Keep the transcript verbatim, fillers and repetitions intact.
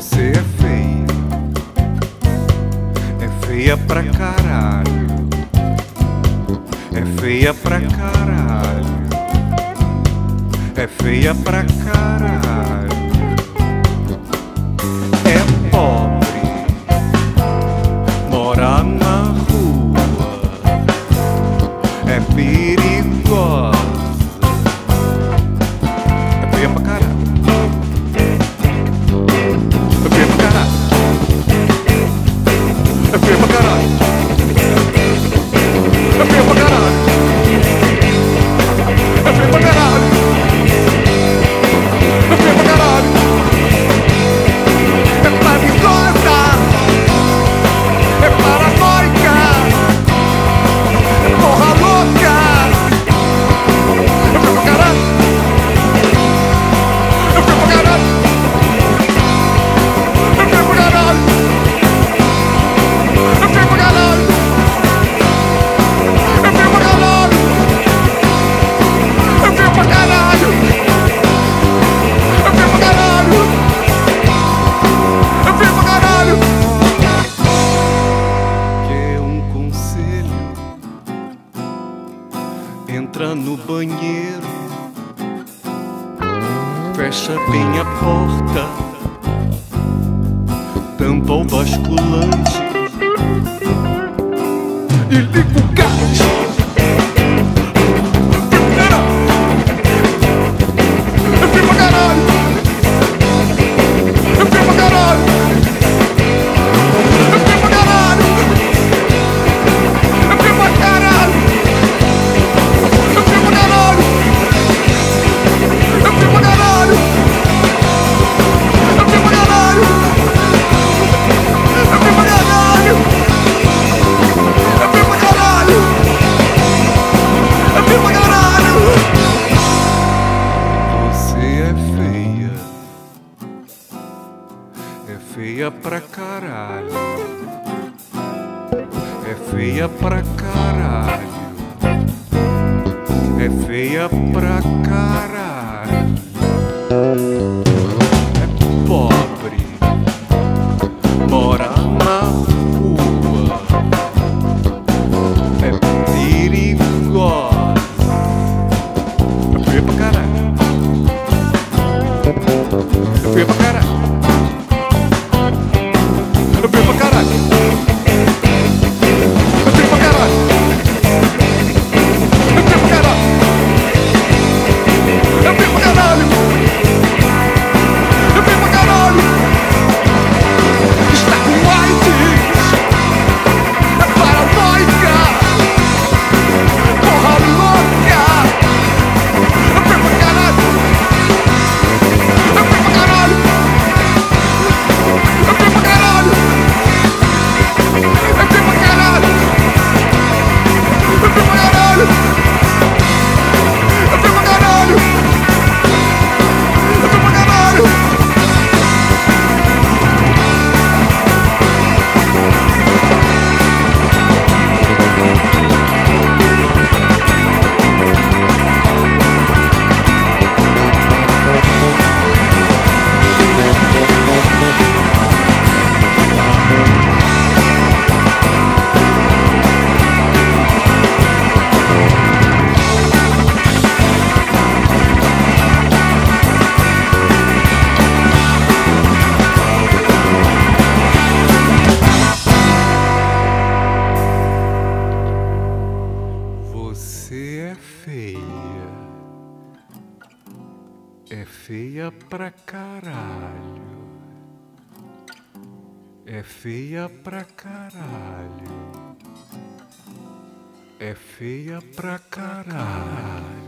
Você é feia, é feia pra caralho, é feia pra caralho, é feia pra caralho. É pobre, mora na rua, é perigosa, é feia pra caralho. Entra no banheiro, fecha bem a porta, tampa o basculante e liga o gás. É feia pra caralho, é feia pra caralho, é feia pra caralho. É pobre, mora na rua, é perigosa, é feia pra caralho, é feia pra caralho. Eu fui pra caralho. Eu fui pra caralho. Eu fui pra caralho. Eu fui pra caralho. Eu fui pra caralho. Está com AIDS. É paranoica. Porra louca. Eu fui pra caralho. Eu fui pra caralho. Eu fui pra caralho. Você é feia, é feia pra caralho, é feia pra caralho, é feia pra caralho.